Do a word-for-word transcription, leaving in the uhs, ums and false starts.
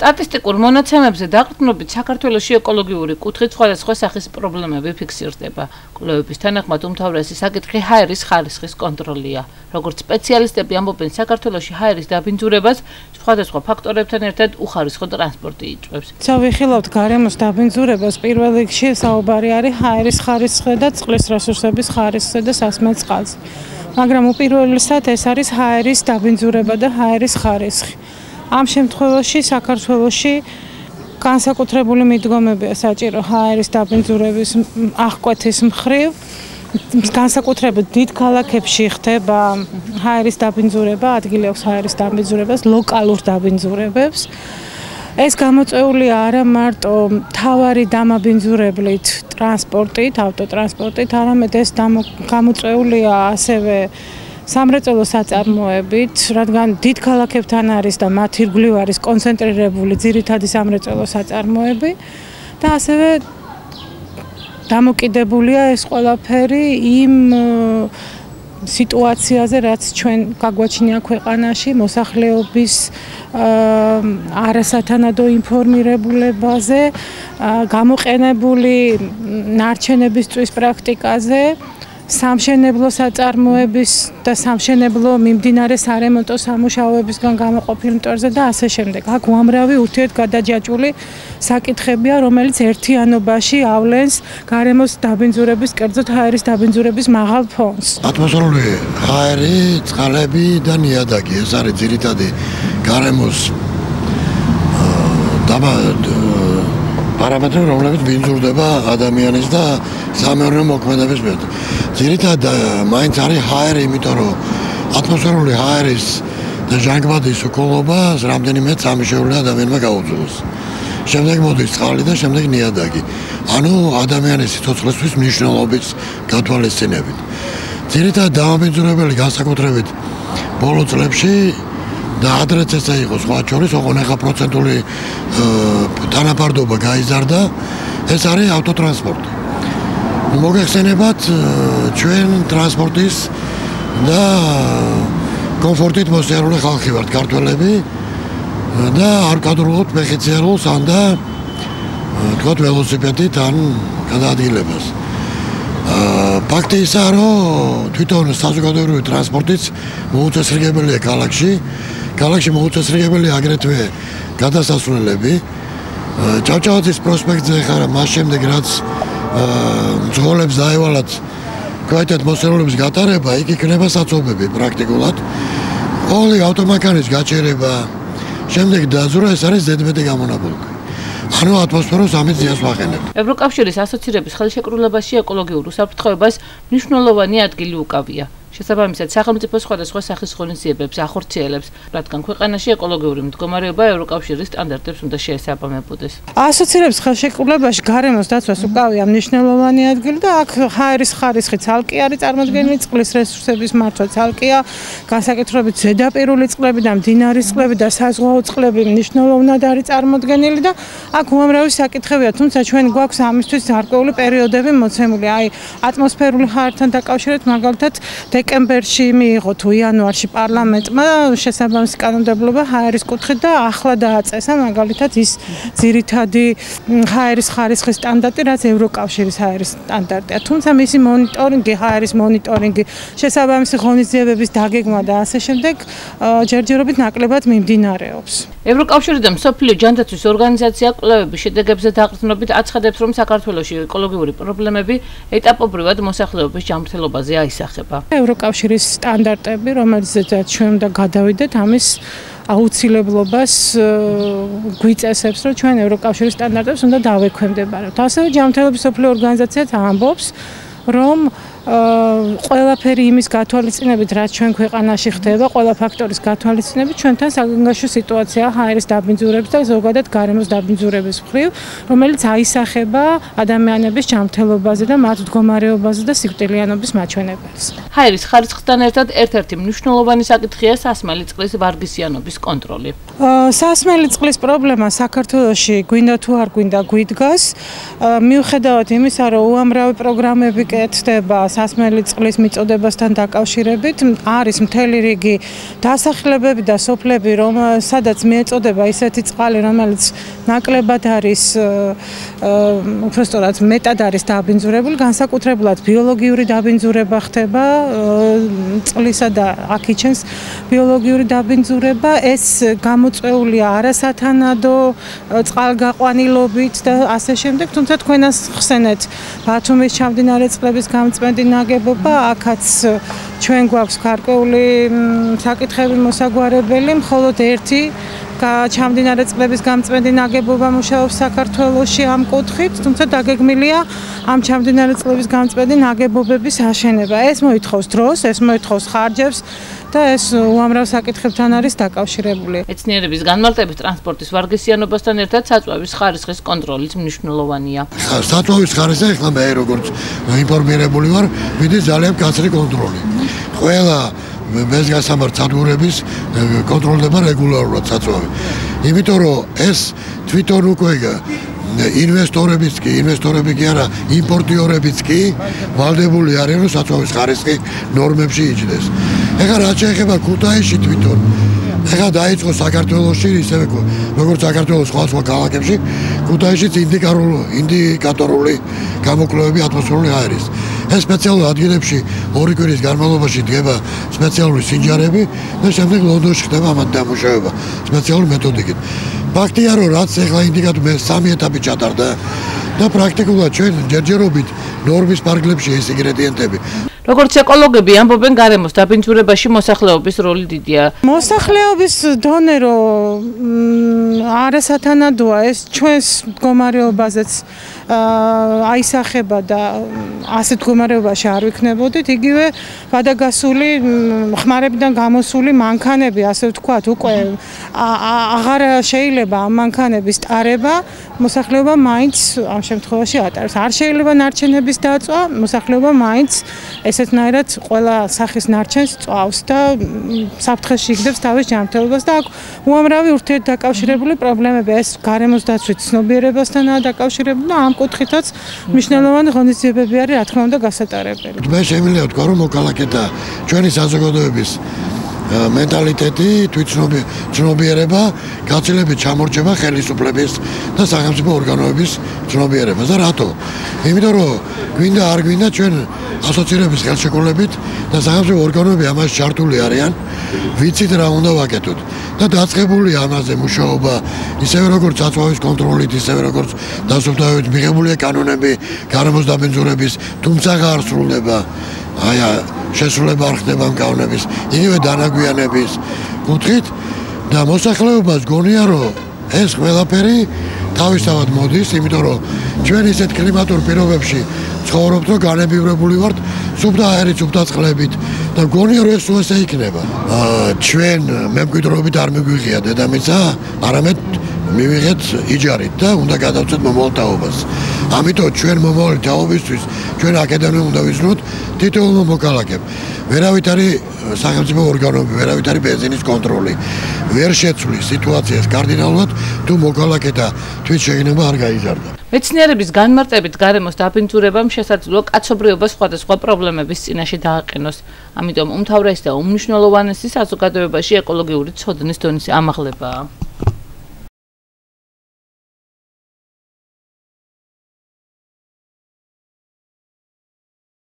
სტატისტიკურ მონაცემებზე დაყრდნობით საქართველოში ეკოლოგიური კუთხით სხვადასხვა სახის პრობლემები ფიქსირდება. კვლევების თანახმად უმთავრესი საკითხი ჰაერის ხარისხის კონტროლია. Როგორც სპეციალისტები ამბობენ, საქართველოში ჰაერის დაბინძურებას სხვადასხვა ფაქტორებთან ერთად უხარისხო ტრანსპორტი იწვევს. ვიხილავთ გარემოს დაბინძურებას პირველ რიგში საუბარი არის ჰაერის ხარისხზე და წყლის რესურსების ხარისხზე და სასმელ წყალზე. მაგრამ უპირველესად ეს არის ჰაერის დაბინძურება და ჰაერის ხარისხი. ამ შემთხვევაში საქართველოში განსაკუთრებული მიდგომებია საჭირო ჰაერის დაბინძურების აღკვეთის მხრივ. განსაკუთრებით დიდ ქალაქებში ხდება ჰაერის დაბინძურება, ადგილი აქვს ჰაერის დაბინძურებას, ლოკალურ დაბინძურებებს. ეს გამოწვეულია არა მარტო მთავარი დამაბინძურებლით ტრანსპორტით, ავტოტრანსპორტით, არამედ ეს გამოწვეულია ასევე სამრეწველო საწარმოებით, რადგან დიდ ქალაქებთან არის და მათ ირგვლივ არის კონცენტრირებული ძირითადი სამრეწველო საწარმოები და ასევე დამოკიდებულია ეს ყველაფერი იმ სიტუაციაზე, რაც ჩვენ გაგვაჩნია ქვეყანაში, მოსახლეობის არასათანადო ინფორმირებულებაზე, გამოყენებული ნარჩენებისთვის პრაქტიკაზე, სამშენებლო საწარმოების და სამშენებლო მიმდინარე სარემონტო სამუშაოებისგან გამოყოფილ მტვერზე და ასე შემდეგ. აქ უამრავი ურთიერთგადაჯაჭვული საკითხებია, რომელიც ერთიანობაში ავლენს გარემოს დაბინძურების, კერძოდ ჰაერის დაბინძურების მაღალ ფონს. ატმოსფერული ჰაერი, წყალები და ნიადაგი, ეს არის ძირითადი გარემოს დაბა პარამეტრები, რომლებიც ბინძურდება ადამიანის და სამეურნეო მოქმედების მიერ. ძირითადად მაინც არის ჰაერი, იმიტომ რომ ატმოსფერული ჰაერის და ჟანგბადის უკოლობას რამდენიმე წამი შეუძლია ადამიანმა გაუძლოს. შემდეგ მოდის წყალი და შემდეგ ნიადაგი. ანუ ადამიანის სიცოცხლისთვის მნიშვნელობის გათვალისწინებით. ძირითადად დამაბინძურებელი განსაკუთრებით ბოლო წლებში და ადრეც ესა იყო სხვა შორის, ოღონდ ახლა პროცენტული თანაფარდობა გაიზარდა, ეს არის ავტოტრანსპორტი. მოგეხსენებათ ჩვენ ტრანსპორტის და კომფორტით მოსიარულე ხალხი ვართ ქართველები და არ გადავრღოთ მეხეციარულს ან და თქვათ ველოსიპედით ან გადაადგილებას. ფაქტი ისაა, რომ თვითონ საზოგადოებრივი ტრანსპორტიც მოუწესრიგებელია ქალაქში. ქალაქში მოუწესრიგებელია აგრეთვე გადასასვლელები. ჭავჭავაძის პროსპექტზე ხარ მას შემდეგ რაც მძღოლებს დაევალათ ქვეთეთ მოსერულობის გატარება, იქ იქნება საცობები პრაქტიკულად. ყოველი ავტომანქანის გაჭერება, შემდეგ დაზურა, ეს არის ზედმეტი გამონაბოლქვი. ანუ ატმოსფეროს ამით ზიანს ვახენებთ. ევროკავშირის ასოცირების ხელშეკრულებაში ეკოლოგიურ უსაფრთხოებას მნიშვნელოვანი ადგილი უკავია. შესაბამისად, სახელმწიფო სხვადასხვა სახის ღონისძიებებს ახორციელებს, რადგან ქვეყანაში ეკოლოგიური მდგომარეობა ევროკავშირის სტანდარტებს უნდა შეესაბამებოდეს. ასოცირების ხელშეკრულებაში გარემოს დაცვას უკავია მნიშვნელოვანი ადგილი და აქ ჰაერის ხარისხი ცალკე არის წარმოდგენილი, წყლის რესურსების მართვა ცალკეა, განსაკუთრებით ზედაპირული წყლები და მდინარის წყლები და საზღვაო წყლები მნიშვნელოვნად არის წარმოდგენილი და აქ უამრავი საკითხებია, თუმცა ჩვენ გვაქვს ამისთვის გარკვეული პერიოდები მოცემული. აი, ატმოსფერული ჰაერთან დაკავშირებით მაგალითად დეკემბერში მიიღო თუ იანვარში პარლამენტმა შესაბამისი კანონმდებლობა ჰაერის კუთხით და ახლა დააწესა მაგალითად ის ძირითადი ჰაერის ხარისხის სტანდარტი, რაც ევროკავშირის ჰაერის სტანდარტია. თუმცა მისი მონიტორინგი, ჰაერის მონიტორინგი, შესაბამისი ღონისძიებების დაგეგმა და ასე შემდეგ ჯერჯერობით ნაკლებად მიმდინარეობს. ევროკავშირი და მსოფლიო ჯანდაცვის ორგანიზაცია კვლევების შედეგებზე დაყრდნობით აცხადებს, რომ საქართველოში ეკოლოგიური პრობლემები ეტაპობრივად მოსახლეობის ჯანმრთელობაზე აისახება. ევროკავშირის სტანდარტები, რომელზეც ჩვენ უნდა გადავიდეთ, ამის აუცილებლობას გვიწესებს, რომ ჩვენ ევროკავშირის სტანდარტებს უნდა დავექვემდებაროთ. ასევე ჯანმრთელობის მსოფლიო ორგანიზაციაც ამბობს, რომ ყველაფერი იმის გათვალისწინებით, რაც ჩვენ ქვეყანაში ხდება, ყველა ფაქტორის გათვალისწინებით, ჩვენთან საგანგაშო სიტუაცია ჰაერის დაბინძურების და ზოგადად გარემოს დაბინძურების მხრივ, რომელიც აისახება ადამიანების ჯანმრთელობაზე და მათ მდგომარეობაზე და სიკვდილიანობის მაჩვენებელს. ჰაერის ხარისხთან ერთად ერთ-ერთი მნიშვნელოვანი საკითხია სასმელი წყლის ვარგისიანობის კონტროლი. სასმელი წყლის პრობლემა საქართველოში გვინდა თუ არ გვინდა გვიდგას, მიუხედავად იმისა, რომ უამრავი პროგრამები კეთდება სასმელი წყლის მიწოდებასთან დაკავშირებით არის მთელი რიგი დასახლებები და სოფლები, რომ სადაც მიეწოდება ისეთი წყალი, რომელიც ნაკლებად არის უბრალოდ მეტად არის დაბინძურებული, განსაკუთრებულად ბიოლოგიური დაბინძურება ხდება წყლისა და აქ იჩენს ბიოლოგიური დაბინძურება. ეს გამოწვეულია არასათანადო წყალგაყვანილობით და ასე შემდეგ, თუმცა თქვენას ხსენეთ ბათუმის ჩამდინარე წყლების გამწმენდი ნაგებობა, აქაც ჩვენ გვაქვს გარკვეული საკითხები მოსაგვარებელი, მხოლოდ ერთი ჩამდინარე წყლების გამწმენდი ნაგებობა მუშაობს საქართველოში ამ კუთხით, თუმცა დაგეგმილია ამ ჩამდინარე წყლების გამწმენდი ნაგებობების აშენება. ეს მოითხოვს დროს, ეს მოითხოვს ხარჯებს და ეს უამრავ საკითხებთან არის დაკავშირებული. მეცნიერების განმარტებით ტრანსპორტის ვარგისიანობასთან ერთად საწვავის ხარისხის კონტროლიც მნიშვნელოვანია. საწვავის ხარისხი ახლა მე როგორც ინფორმირებული ვარ, მიდის ძალიან კაცრი კონტროლი. ყველა მეზგასამართ სადგურების კონტროლდება რეგულარულად საწვავი. იმიტომ რომ ეს თვითონ უკვე ინვესტორებიც კი, ინვესტორები კი არა, იმპორტიორებიც კი ვალდებული არიან, რომ საწვავის ხარისხი ნორმებში იჯდეს. ეხლა რაც შეეხება ქუთაისში თვითონ, ეხლა დაიწყო საქართველოში, ისევე როგორც საქართველოს სხვა სხვა ქალაქებში, ქუთაისშიც ინდიკატორული გამოკვლევები ატმოსფერული აირის. ეს სპეციალურ ადგილებში ორი კვირის განმავლობაში დგება სპეციალური სინჯარები და შემდეგ ლონდონში ხდება ამათ დამუშავება სპეციალური მეთოდიკით. ფაქტია, რომ რაც ეხლა ინდიკატორი მე სამი ეტაპი ჩატარდა და პრაქტიკულად ჩვენ ჯერჯერობით ნორმის პარკლებში ეს ინგრედიენტები. როგორც ეკოლოგები ამბობენ, გარემოს დაბინძურებაში მოსახლეობის როლი დიდია. მოსახლეობის დონე რომ არასათანადოა, ეს ჩვენს მდგომარეობაზეც აისახება და ასეთ მდგომარეობაში არ ვიქნებოდით, იგივე გადაგასული ხმარებიდან გამოსული მანქანები, ასე ვთქვათ, უკვე აღარ შეიძლება ამ მანქანების ტარება, მოსახლეობა მაინც ამ შემთხვევაში ატარებს. არ შეიძლება ნარჩენების დაწვა, მოსახლეობა მაინც ესეთნაირად ყველა სახის ნარჩენს წვავს და საფრთხეში იგდებს თავის ჯანმრთელობას და აქ უამრავი ურთიერთდაკავშირებული პრობლემები, ეს გარემოს დაცვით ცნობიერებასთანაა დაკავშირებული და ამ კუთხითაც მნიშვნელოვანი ღონისძიებები არის, რა თქმა უნდა, გასატარებელი. მე შემიძლია ვთქვა, რომ მოქალაქეთა ჩვენი საზოგადოების მენტალიტეტი, თვითცნობიერება გაცილებით ჩამორჩება ხელისუფლების და სახელმწიფო ორგანოების ცნობიერებას. და რატო? იმიტომ რომ გვინდა არ გვინდა ჩვენ ასოცირების ხელშეკრულებით და სახელმწიფო ორგანოები ამაში ჩართული არიან, ვიცით რა უნდა ვაკეთოთ. და დაწყებულია ამაზე მუშაობა, ისევე როგორც საწვავის კონტროლით, ისევე როგორც დასუფთავებით მიღებულია კანონები გარემოს დაბინძურების, თუმცა არ სრულდება. აი შესრულება არ ხდება ამ კანონების, იგივე დანაგვიანების კუთხით და მოსახლეობას გონია, რომ ეს ყველაფერი თავისთავად მოდის, იმიტომ რომ ჩვენ ისეთ კლიმატურ პირობებში ცხოვრობთ, რომ განებივრებული ვართ სუფთა აირით, სუფთა წყლებით და გონია, რომ ეს უესე იქნება. ჩვენ მემკვიდრეობით არ მიგვიღია დედამიწა, არამედ მივიღეთ იჯარით და უნდა გადავწყვეტ მომავალ თაობას. ამიტომ ჩვენ მომავალი თაობისთვის ჩვენ აქედანვე უნდა ვიზრუნოთ თითოეულმა მოქალაქემ. ვერავით არის სახელმწიფო ორგანოები, ვერავით არის ბენზინის კონტროლი. ვერ შეცვლის სიტუაციას კარდინალურად, თუ მოქალაქეთა თვითშეგნება არ გაიზარდა. მეცნიერების განმარტებით გარემოს დაბინძურებამ შესაძლოა კაცობრიობას სხვადასხვა პრობლემების წინაშე დააყენოს. ამიტომ უმთავრესი და უმნიშვნელოვანესი საზოგადოებაში ეკოლოგიური ცოდნის დონის ამაღლებაა.